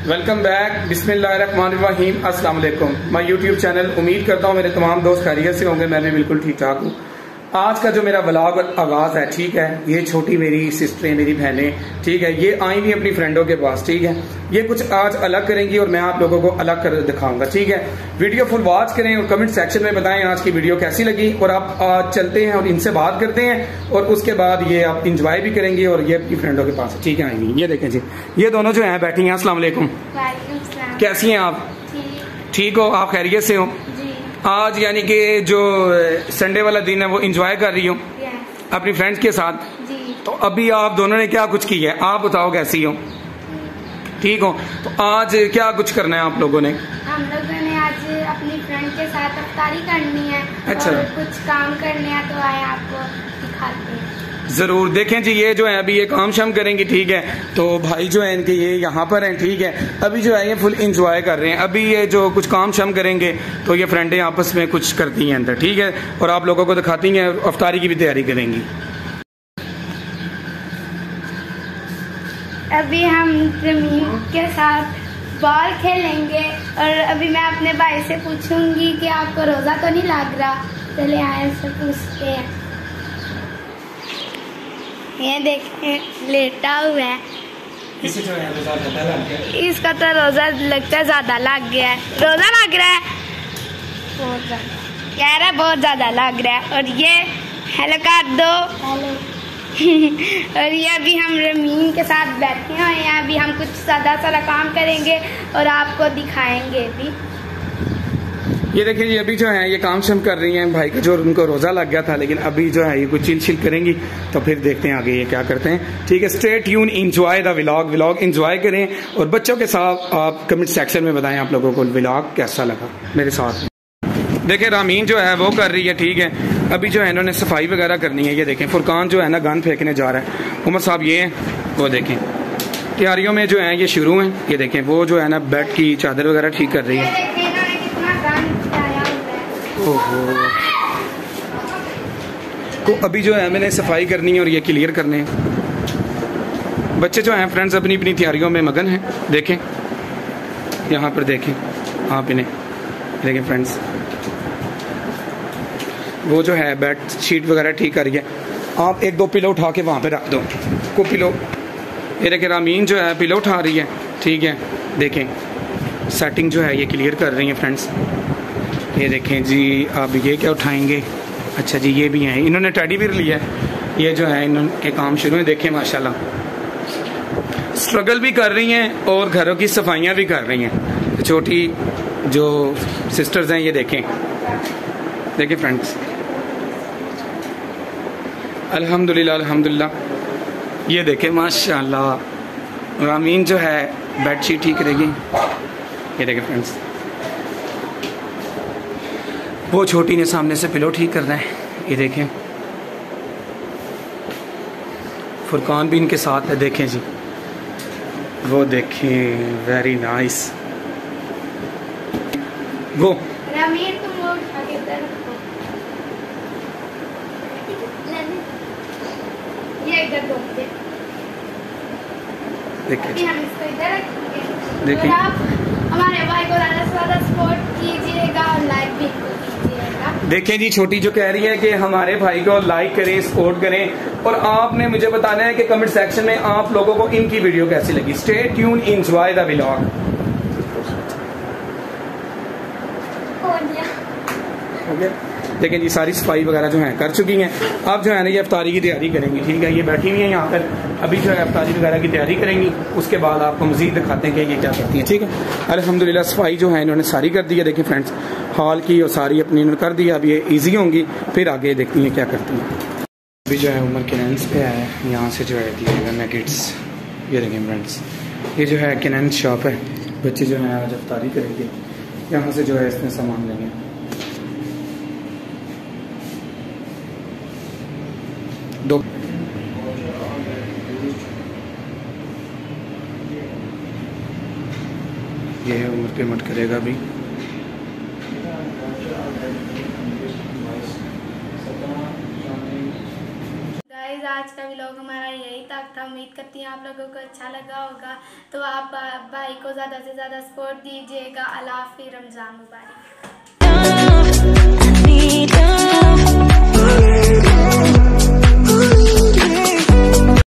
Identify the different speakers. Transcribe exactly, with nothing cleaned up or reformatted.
Speaker 1: Welcome back. बिस्मिल्लाहिर्रहमानिर्रहीम। अस्सलाम वालेकुम। My YouTube channel. उम्मीद करता हूँ मेरे तमाम दोस्त खैरियत से होंगे। मैं भी बिल्कुल ठीक ठाक हूँ। आज का जो मेरा व्लॉग आगाज है, ठीक है, ये छोटी मेरी सिस्टरें, मेरी बहनें, ठीक है, ये आई हुई अपनी फ्रेंडों के पास, ठीक है। ये कुछ आज अलग करेंगी और मैं आप लोगों को अलग कर दिखाऊंगा, ठीक है। वीडियो फुल वॉच करें और कमेंट सेक्शन में बताएं आज की वीडियो कैसी लगी। और आप आज चलते हैं और इनसे बात करते हैं और उसके बाद ये आप इंजॉय भी करेंगे। और ये अपनी फ्रेंडों के पास, ठीक है, आएंगी। ये देखें जी, ये दोनों जो है बैठी हैं। अस्सलाम वालेकुम। कैसी हैं आप? ठीक हो? आप खैरियत से हो? आज यानी कि जो संडे वाला दिन है वो एंजॉय कर रही हूँ अपनी फ्रेंड्स के साथ। जी। तो अभी आप दोनों ने क्या कुछ किया है, आप बताओ कैसी हो? ठीक हो? तो आज क्या कुछ करना है आप लोगों ने?
Speaker 2: हम लोगों ने आज अपनी फ्रेंड के साथ इफ्तारी करनी है।
Speaker 1: अच्छा।
Speaker 2: और कुछ काम करने हैं तो आए आपको दिखाते हैं।
Speaker 1: जरूर देखें जी। ये जो है अभी ये काम शाम करेंगे, ठीक है। तो भाई जो है इनके ये यहाँ पर हैं, ठीक है। अभी जो है ये फुल एंजॉय कर रहे हैं। अभी ये जो कुछ काम शाम करेंगे तो ये फ्रेंडें आपस में कुछ करती हैं अंदर, ठीक है, और आप लोगों को दिखाती हैं। इफ्तारी की भी तैयारी करेंगी।
Speaker 2: अभी हम जमीन के साथ बॉल खेलेंगे और अभी मैं अपने भाई से पूछूंगी कि आपको रोजा तो नहीं लग रहा। चले आए से पूछते हैं। ये देखें लेटा हुआ है।
Speaker 1: इसे जो है रोजा ज्यादा लग गया।
Speaker 2: इसका तो रोजा लगता है ज्यादा लग गया है। रोजा लग रहा है बहुत ज्यादा, कह रहा है बहुत ज्यादा लग रहा है। और ये हेलो कर दो हेलो और ये अभी हम रमीन के साथ बैठे हुए हैं। अभी हम कुछ सादा सारा काम करेंगे और आपको दिखाएंगे भी।
Speaker 1: ये देखिए जी, अभी जो है ये काम शाम कर रही हैं। भाई का जो उनको रोजा लग गया था, लेकिन अभी जो है ये कुछ चिल चिल करेंगी। तो फिर देखते हैं आगे ये क्या करते हैं, ठीक है। Stay tune, enjoy the vlog. Vlog enjoy करें और बच्चों के साथ आप कमेंट सेक्शन में बताएं आप लोगों को व्लॉग कैसा लगा मेरे साथ। देखिए रामीन जो है वो कर रही है, ठीक है। अभी जो है इन्होंने सफाई वगैरह करनी है। ये देखें फुरकान जो है ना गन फेंकने जा रहा है। उमर साहब ये हैं, वो देखें तैयारियों में जो है ये शुरू हैं। ये देखें वो जो है ना बेड की चादर वगैरह ठीक कर रही है। ओहो। तो अभी जो है मैंने सफाई करनी है और ये क्लियर करने हैं। बच्चे जो हैं फ्रेंड्स अपनी अपनी तैयारियों में मगन हैं। देखें यहाँ पर, देखें आप इन्हें, देखें फ्रेंड्स, वो जो है बेड शीट वगैरह ठीक कर रही है। आप एक दो पिलो उठा के वहाँ पे रख दो को पिलो। ये देखें रामीन जो है पिलो उठा रही है, ठीक है। देखें सेटिंग जो है ये क्लियर कर रही है फ्रेंड्स। ये देखें जी, अब ये क्या उठाएंगे? अच्छा जी, ये भी हैं, इन्होंने टेडी भी लिया है। ये जो है इनके काम शुरू हैं। देखें माशाल्लाह स्ट्रगल भी कर रही हैं और घरों की सफाइयाँ भी कर रही हैं। छोटी जो सिस्टर्स हैं, ये देखें, देखें फ्रेंड्स, अल्हम्दुलिल्लाह अल्हम्दुलिल्लाह। ये देखें माशाल्लाह रामीन जो है बेडशीट ठीक करेगी। ये देखें फ्रेंड्स, वो छोटी ने सामने से पिलो ठीक करना है। ये देखें फुरकान भी इनके साथ है। देखें जी, वो देखें, वेरी नाइस। गो
Speaker 2: रमीन तुम वो उठा के इधर रखो। ये इधर दो दे।
Speaker 1: देखिए
Speaker 2: हम इसको इधर रखेंगे।
Speaker 1: देखिए
Speaker 2: और आप हमारे भाई को ज़्यादा से ज़्यादा सपोर्ट कीजिएगा और लाइक भी कीजिएगा।
Speaker 1: देखें जी, छोटी जो कह रही है कि हमारे भाई को लाइक करें, सपोर्ट करें। और आपने मुझे बताना है कि कमेंट सेक्शन में आप लोगों को इनकी वीडियो कैसी लगी। Stay tune, enjoy the vlog. देखें जी, सारी सफाई वगैरह जो है कर चुकी हैं। अब जो है ना ये इफ्तारी की तैयारी करेंगी, ठीक है। ये बैठी हुई हैं यहाँ पर, अभी जो है इफ्तारी वगैरह की तैयारी करेंगी। उसके बाद आपको मजीद दिखाते हैं कि ये क्या करती हैं, ठीक है। अल्हम्दुलिल्लाह सफाई जो है इन्होंने सारी कर दी है। देखिए फ्रेंड्स, हॉल की और सारी अपनी इन्होंने कर दी है। अब ये ईजी होंगी, फिर आगे देखती हैं क्या करती हैं। अभी जो है उमर किनेंस पे आया है, यहाँ से जो है दिए नगेट्स। ये देखें फ्रेंड्स, ये जो है किनेंस शॉप है। बच्चे जो है आज इफ्तारी करेंगे, यहाँ से जो है इसमें सामान लेंगे। दो ये है उम्र पेमेंट करेगा अभी।
Speaker 2: गाइस आज का व्लॉग हमारा यही तक था। उम्मीद करती हैं आप लोगों को अच्छा लगा होगा। तो आप भाई को ज़्यादा से ज़्यादा सपोर्ट दीजिएगा। अल्लाह हाफ़िज़, रमज़ान मुबारक।